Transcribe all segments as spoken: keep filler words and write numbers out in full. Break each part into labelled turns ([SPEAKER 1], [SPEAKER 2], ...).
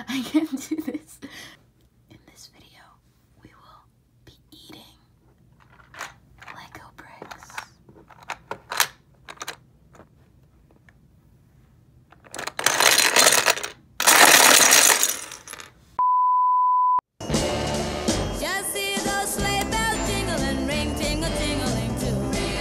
[SPEAKER 1] I can't do this. In this video, we will be eating Lego bricks.
[SPEAKER 2] Just see those sleigh bells jingling, ring, tingle, tingling too.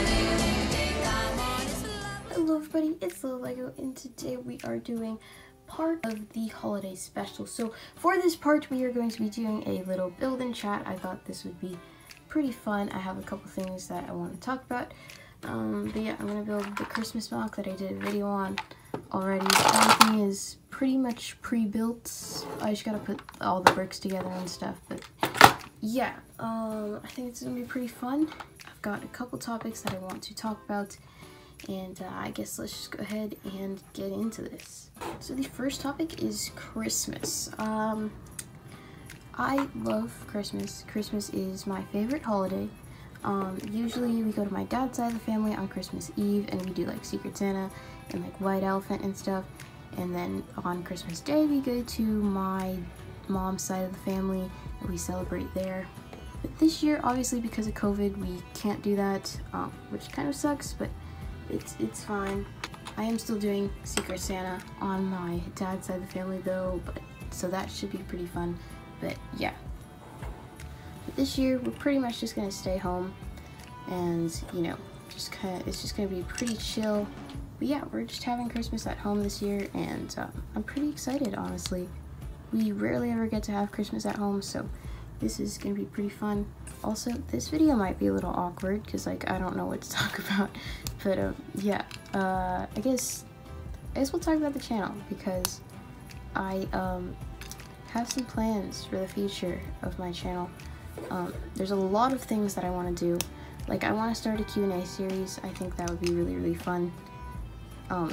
[SPEAKER 1] Hello everybody, it's Little Lego, and today we are doing part of the holiday special. So for this part, we are going to be doing a little build and chat. I thought this would be pretty fun. I have a couple things that I want to talk about. Um, but yeah, I'm going to build the Christmas mock that I did a video on already. Everything is pretty much pre-built. I just got to put all the bricks together and stuff. But yeah, um, I think it's going to be pretty fun. I've got a couple topics that I want to talk about. And uh, I guess let's just go ahead and get into this. So the first topic is Christmas. Um, I love Christmas. Christmas is my favorite holiday. Um, usually we go to my dad's side of the family on Christmas Eve and we do like Secret Santa and like White Elephant and stuff. And then on Christmas Day we go to my mom's side of the family and we celebrate there. But this year, obviously because of COVID, we can't do that, um, which kind of sucks, but It's, it's fine. I am still doing Secret Santa on my dad's side of the family though, but so that should be pretty fun. But yeah. But this year we're pretty much just gonna stay home and, you know, just kind of, it's just gonna be pretty chill. But yeah, we're just having Christmas at home this year and um, I'm pretty excited, honestly. We rarely ever get to have Christmas at home, so this is gonna be pretty fun. Also, this video might be a little awkward because like I don't know what to talk about, but uh, yeah, uh, I guess I guess we'll talk about the channel because I um, have some plans for the future of my channel. Um, there's a lot of things that I want to do. Like I want to start a Q and A series. I think that would be really really fun. Um,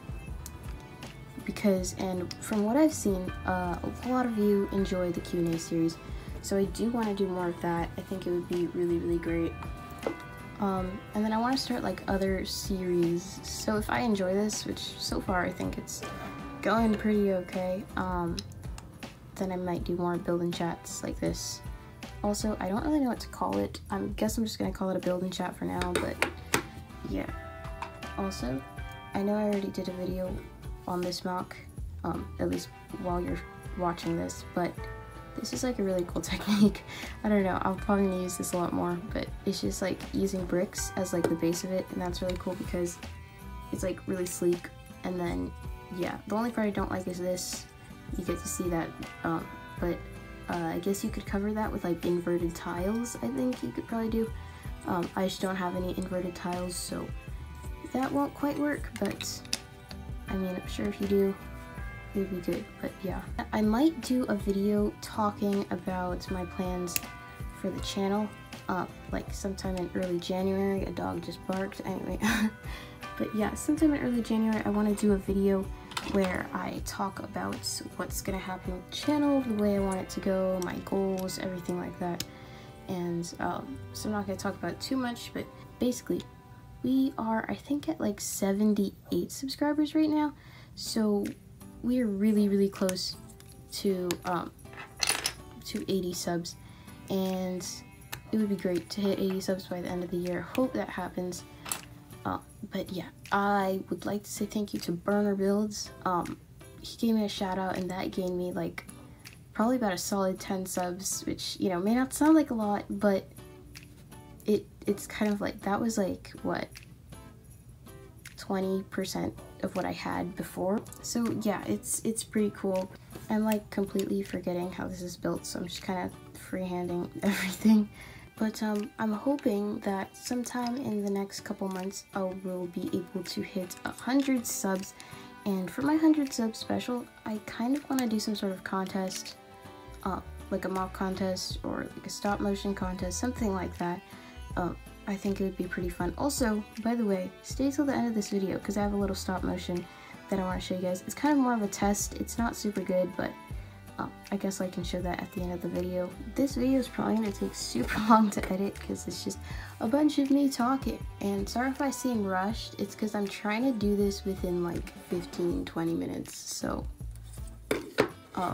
[SPEAKER 1] because and from what I've seen, uh, a lot of you enjoy the Q and A series. So I do want to do more of that. I think it would be really, really great. Um, and then I want to start like other series. So if I enjoy this, which so far I think it's going pretty okay, um, then I might do more build and chats like this. Also, I don't really know what to call it. I guess I'm just going to call it a build and chat for now, but yeah. Also, I know I already did a video on this mock, um, at least while you're watching this, but this is like a really cool technique. I don't know, I'll probably gonna use this a lot more, but it's just like using bricks as like the base of it, and that's really cool because it's like really sleek. And then yeah, the only part I don't like is this. You get to see that, um, but uh, I guess you could cover that with like inverted tiles. I think you could probably do. Um, I just don't have any inverted tiles, so that won't quite work, but I mean, I'm sure if you do, it would be good. But yeah, I might do a video talking about my plans for the channel, uh, like sometime in early January. A dog just barked, anyway. But yeah, sometime in early January I want to do a video where I talk about what's gonna happen with the channel, the way I want it to go, my goals, everything like that. And um, so I'm not gonna talk about it too much, but basically we are, I think, at like seventy-eight subscribers right now, so we are really really close to um to eighty subs, and it would be great to hit eighty subs by the end of the year. Hope that happens. Uh, but yeah, I would like to say thank you to Burner Builds. Um he gave me a shout out and that gained me like probably about a solid ten subs, which, you know, may not sound like a lot, but it it's kind of like, that was like what, twenty percent of what I had before. So yeah, it's it's pretty cool. I'm like completely forgetting how this is built, so I'm just kind of freehanding everything. But um, I'm hoping that sometime in the next couple months I will be able to hit a hundred subs. And for my one hundred sub special, I kind of want to do some sort of contest, uh, like a mock contest or like a stop motion contest, something like that. Um, I think it would be pretty fun. Also, by the way, stay till the end of this video because I have a little stop motion that I want to show you guys. It's kind of more of a test. It's not super good, but uh, I guess I can show that at the end of the video. This video is probably going to take super long to edit because it's just a bunch of me talking. And sorry if I seem rushed. It's because I'm trying to do this within like fifteen, twenty minutes. So, um,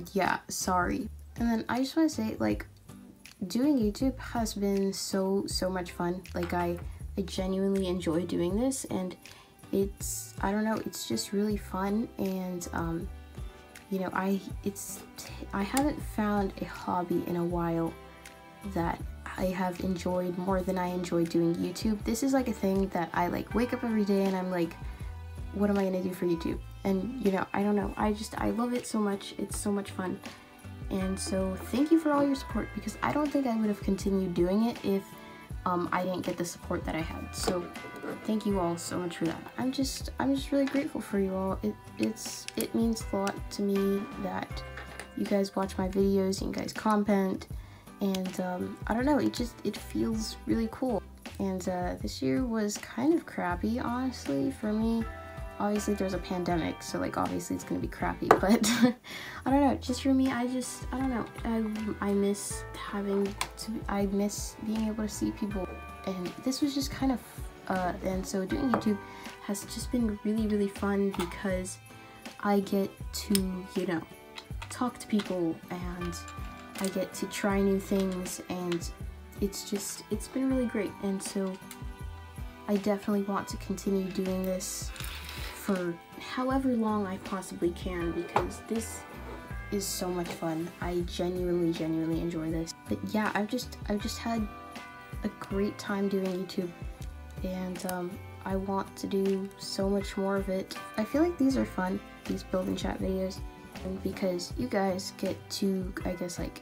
[SPEAKER 1] yeah, sorry. And then I just want to say, like, doing YouTube has been so so much fun. Like, I I genuinely enjoy doing this, and it's, I don't know, it's just really fun. And um you know, I it's I haven't found a hobby in a while that I have enjoyed more than I enjoy doing YouTube. This is like a thing that I like wake up every day and I'm like, what am I gonna do for YouTube? And you know, I don't know, I just I love it so much. It's so much fun. And so thank you for all your support, because I don't think I would have continued doing it if um, I didn't get the support that I had. So thank you all so much for that. I'm just I'm just really grateful for you all. It it's it means a lot to me that you guys watch my videos, you guys comment, and um, I don't know, it just it feels really cool. And uh, this year was kind of crappy, honestly, for me. Obviously there's a pandemic, so like obviously it's gonna be crappy, but I don't know, just for me, I just I don't know, I, I miss having to I miss being able to see people, and this was just kind of uh and so doing YouTube has just been really really fun, because I get to, you know, talk to people, and I get to try new things, and it's just it's been really great. And so I definitely want to continue doing this for however long I possibly can, because this is so much fun. I genuinely, genuinely enjoy this. But yeah, I've just I've just had a great time doing YouTube, and um, I want to do so much more of it. I feel like these are fun, these build and chat videos, and because you guys get to, I guess, like,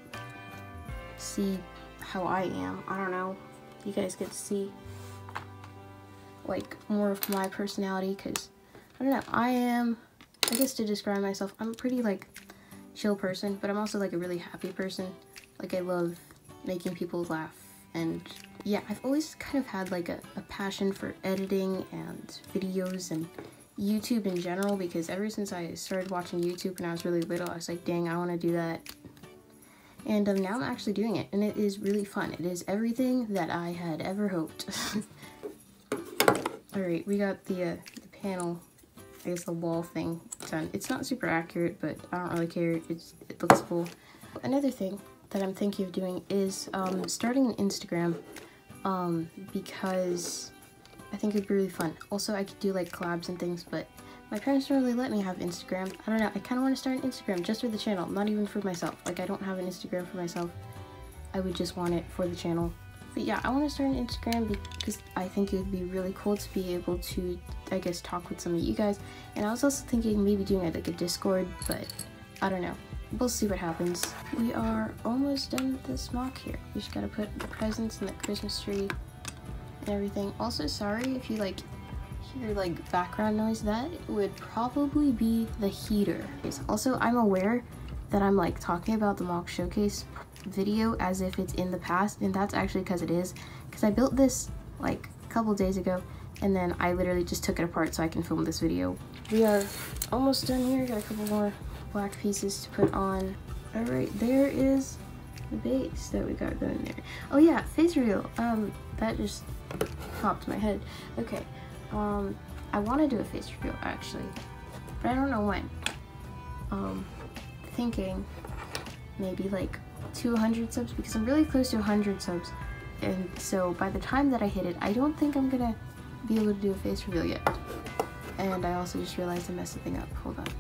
[SPEAKER 1] see how I am. I don't know. You guys get to see like more of my personality, because I don't know, I am, I guess to describe myself, I'm a pretty like chill person, but I'm also like a really happy person. Like, I love making people laugh, and yeah, I've always kind of had like a, a passion for editing and videos and YouTube in general, because ever since I started watching YouTube when I was really little, I was like, dang, I want to do that. And um, now I'm actually doing it, and it is really fun. It is everything that I had ever hoped. Alright, we got the, uh, the panel, I guess the wall thing done. It's not super accurate, but I don't really care. It's, it looks cool. Another thing that I'm thinking of doing is um, starting an Instagram, um, because I think it'd be really fun. Also, I could do like collabs and things, but my parents don't really let me have Instagram. I don't know, I kind of want to start an Instagram just for the channel, not even for myself. Like, I don't have an Instagram for myself. I would just want it for the channel. But yeah, I want to start an Instagram because I think it would be really cool to be able to, I guess, talk with some of you guys. And I was also thinking maybe doing like a Discord, but I don't know. We'll see what happens. We are almost done with this mock here. We just gotta put the presents and the Christmas tree and everything. Also, sorry if you like hear like background noise. That would probably be the heater. Also, I'm aware that I'm like talking about the mock showcase video as if it's in the past, and that's actually because it is, because I built this like a couple days ago, and then I literally just took it apart so I can film this video. We are almost done here. Got a couple more black pieces to put on. All right, there is the base that we got going there. Oh yeah, face reveal. Um, that just popped my head. Okay, um, I want to do a face reveal actually, but I don't know when. Um, thinking maybe like two hundred subs, because I'm really close to one hundred subs, and so by the time that I hit it, I don't think I'm gonna be able to do a face reveal yet. And I also just realized I messed something up. Hold on.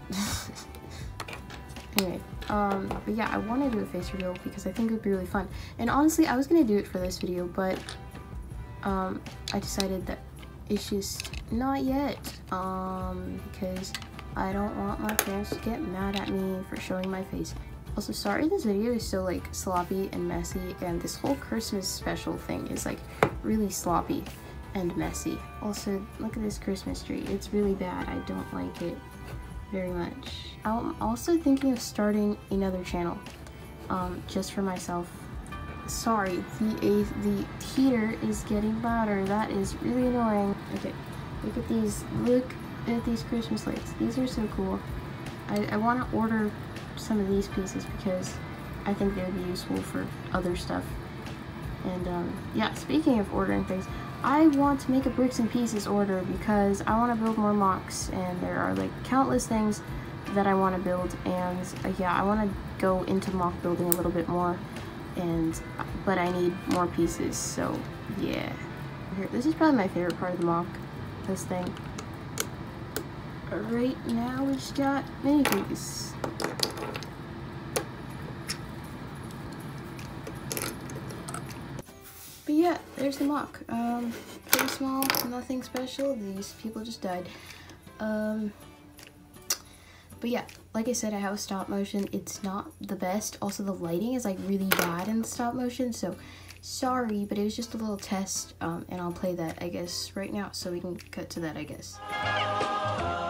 [SPEAKER 1] Anyway, um, but yeah, I want to do a face reveal because I think it would be really fun. And honestly, I was gonna do it for this video, but um, I decided that it's just not yet, um, because I don't want my parents to get mad at me for showing my face. Also, sorry this video is so like sloppy and messy, and this whole Christmas special thing is like really sloppy and messy. Also, look at this Christmas tree. It's really bad. I don't like it very much. I'm also thinking of starting another channel, um, just for myself. Sorry, the, the heater is getting louder. That is really annoying. Okay, look at these. Look at these Christmas lights. These are so cool. I, I want to order some of these pieces because I think they would be useful for other stuff. And um, yeah, speaking of ordering things, I want to make a bricks and pieces order because I want to build more mocks, and there are like countless things that I want to build. And uh, yeah, I want to go into mock building a little bit more, and but I need more pieces, so yeah. Here, this is probably my favorite part of the mock, this thing. Right now we just got minifigs. But yeah, there's the mock. Um, pretty small, nothing special. These people just died. Um, but yeah, like I said, I have a stop motion. It's not the best. Also, the lighting is like really bad in the stop motion, so sorry, but it was just a little test. Um, and I'll play that, I guess, right now, so we can cut to that, I guess.